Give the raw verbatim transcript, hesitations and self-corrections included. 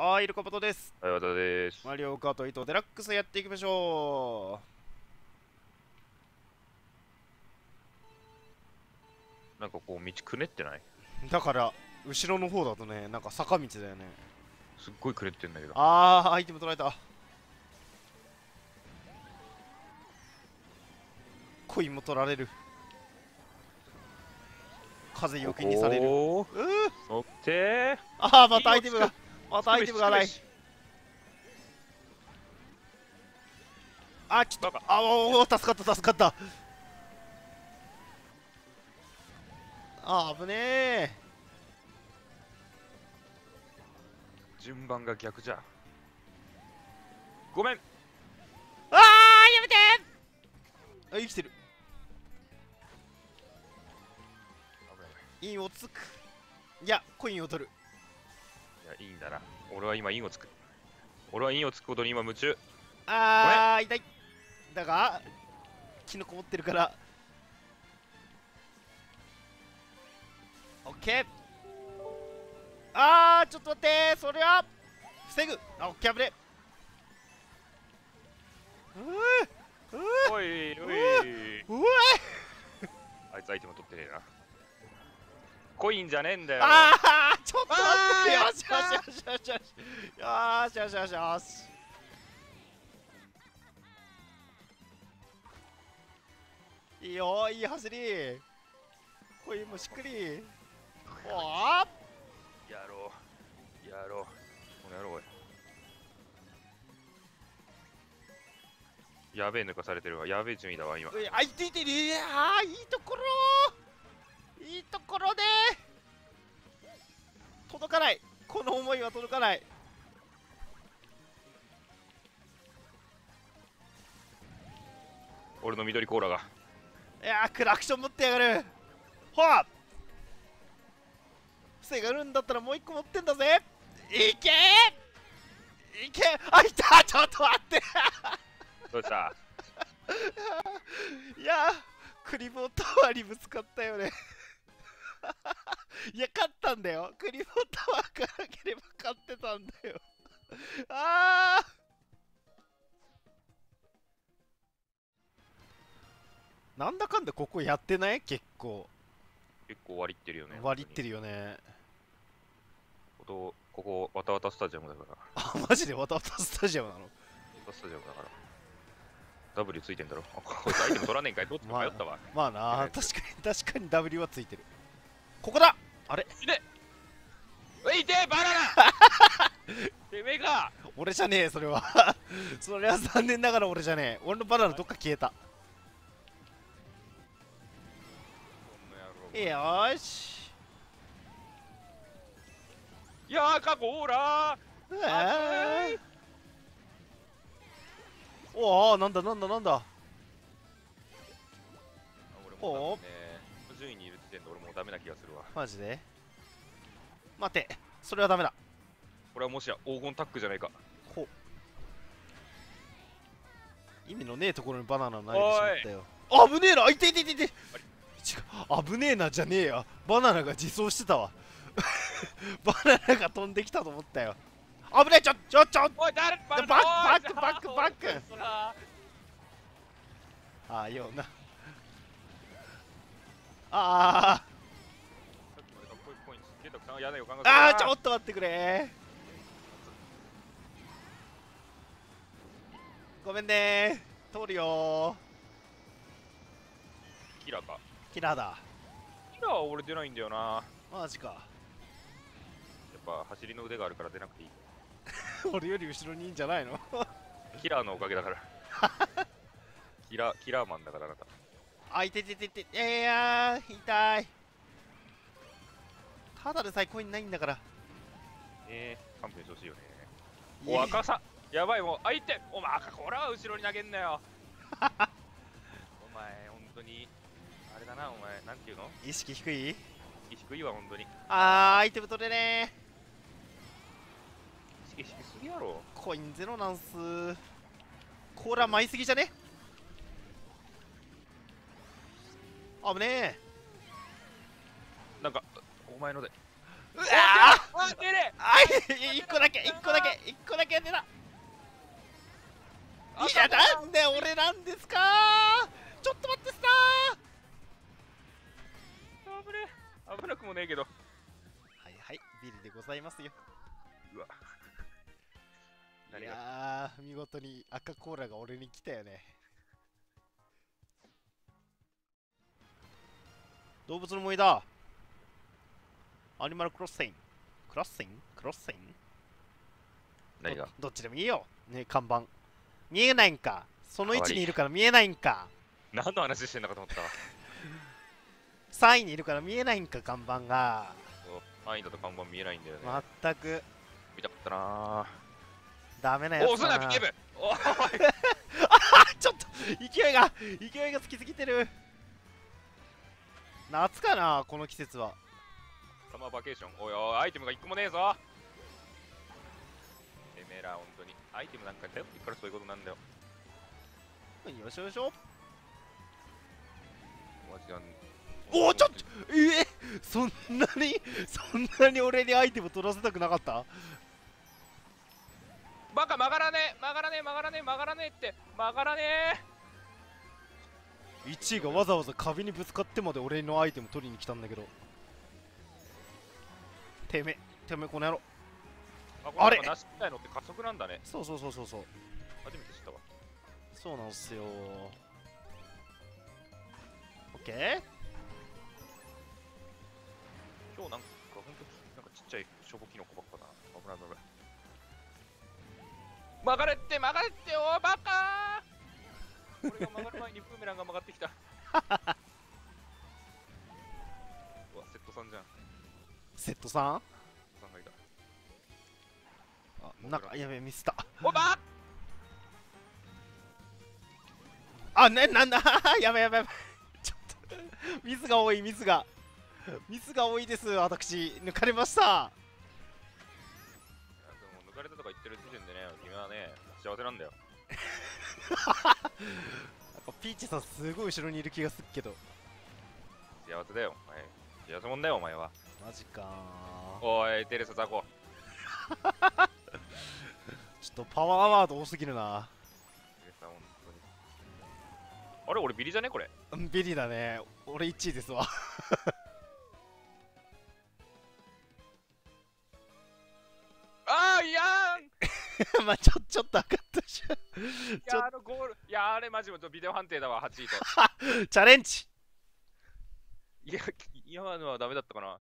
はーい、ルカボトです。 はい、和田です。 マリオカートエイトデラックスやっていきましょなんかこう、道くねってない？ う。だから、後ろの方だとね、なんか坂道だよね。 すっごいくねってんだけど。 あー、アイテム取られた。コインも取られる。風よけにされる。うおー、 ー乗ってあー、またアイテムが、またアイテムがない。あー、ちょっと、あおー、助かった、助かった。あー、危ねえ。 順番が逆じゃ。ごめん。 あー、やめてー。あ、生きてる。インをつく。いや、コインを取る。 いや、いいんだな。俺は今、インをつく。俺はインをつくことに今夢中。 あー、痛い。だが、キノコ持ってるから。オッケー。あー、ちょっと待ってー、それは防ぐ。あ、オッケー、危ね。うーうおい、おい。 ーうわあいつアイテム取ってねえな。コインじゃねえんだよ。 あー、ちょっと待って。よしよしよしよしよしよしよしよしよし。いいよ、いい走り。コインもしっかり。おー、 やろう。やろう。この野郎おい。やべえ抜かされてるわ。やべえ地味だわ、今。 ういあいていてる。いやー、いいところいいところで届かない。この思いは届かない。 俺の緑コーラが。 いやー、クラクション持ってやがる。ほら防がるんだったらもう一個持ってんだぜ。いけーいけあ、いた。ちょっと待ってどうしたいやー、クリボータワーにぶつかったよねいや、勝ったんだよ。クリボータワーがなければ勝ってたんだよあー、なんだかんだここやってない？結構結構割りってるよね。 割りってるよね。 ここ、ここ、わたわたスタジアムだから。 あ、マジでわたわたスタジアムなの？ わたスタジアムだから。ダブリュー ついてんだろ。あ、こいつアイテム取らねえんかい。どっちか迷ったわ。 まあな、確かに確かに ダブリュー はついてる。ここだ。あれいねえいてバナナてめえか。 俺じゃねえ、それはそれは残念ながら俺じゃねえ。俺のバナナどっか消えた。よーし。 いやーかこーらー。 うわー。おお、なんだなんだなんだ。 俺もうね、順位にいる時点で俺もうダメな気がするわ。 マジで待て、それはダメだ。 これはもしや黄金タックじゃないか。 ほう、意味のねえところにバナナ投げてしまったよ。あぶねえな。いていていていて。違う、危ねえなじゃねえや。バナナが自走してたわバナナが飛んできたと思ったよ。危ねえ。ちょちょちょおい誰ババックバックバックバック。ああような。ああああ、ちょっと待ってくれ。ごめんねー、通るよキラーか。 ー。キラーだ。 キラーは俺出ないんだよな。 マジか。 やっぱ走りの腕があるから出なくていい。 俺より後ろにいいんじゃないのキラーのおかげだからキラー、キラーマンだからあなた。 あ、いてててて、いやー、痛い。ただでさえコインないんだから。 ええー、勘弁してほしいよね。お、赤さやばい、もう相手お前赤こらは後ろに投げんなよお前、本当にあれだな、お前、なんていうの、 意識低い。 意識低いわ、本当に。 あー、アイテム取れねー。意識低すぎやろ。 コインゼロなんす。コーラ舞いすぎじゃね。危ねえ。 なんか、お前ので。 うわーあ出れあい、一個だけ一個だけ一個だけ出た。いや、なんで俺なんですか。ちょっと待ってさー。危ねえ、危なくもねえけど。 はいはい、ビリでございますよ。 うわ、 いやー、見事に赤コーラが俺に来たよね。動物の森だ。アニマルクロッシング。クロッシングクロッシング何がど, どっちでもいいよ。ね、看板。見えないんか。その位置にいるから見えないんか。 何の話してんのかと思ったわ。 さんいにいるから見えないんか、看板が。 さんいだと看板見えないんだよね。 まったく。 見たかったな。 ダメなやつだな。 お、そんなビケブ。おいあ、ちょっと勢いが勢いがつきすぎてる。夏かな、この季節は。 サマーバケーション。おいおい、アイテムがいっこもねえぞ。てめえら、ほんとに。アイテムなんか頼ってからそういうことなんだよ。 よしよしよ。 マジで。 おお、ちょっとえー、そんなにそんなに俺にアイテム取らせたくなかった。 バカ曲がらねえ曲がらねえ曲がらねえ曲がらねえって曲がらねえ。いちいがわざわざ壁にぶつかってまで俺のアイテム取りに来たんだけど。てめえてめえこの野郎。 あれなしみたいのって加速なんだね。 そうそうそうそうそう。 初めて知ったわ。 そうなんすよ。オッケー。 今日なんかほんとなんかちっちゃいしょぼキノコばっかだな。危ない危ない。曲がれって曲がれっておバカー。俺が曲がる前にブーメランが曲がってきた。うわ、セットさんじゃん。 セットさん。 さんがいた。 あ、なんかやべえミスった。 おばあ、ね、なんだやべやべやべ。ちょっとミスが多いミスがミスが多いです。私抜かれました。 いやでも抜かれたとか言ってる時点でね、君はね幸せなんだよ。 ピーチさんすごい後ろにいる気がするけど。 幸せだよお前。幸せもんだよお前は。 マジかー。 おいテレサザコ。 ちょっとパワーワード多すぎるな。 テレサ本当に。あれ俺ビリじゃねこれ。 ビリだね。俺いちいですわ。 あーいやーんまあちょちょっと上がったじゃん。 いやあのゴール、いやあれマジビデオ判定だわ、はちいと。 チャレンジ。 いや、今のはダメだったかな。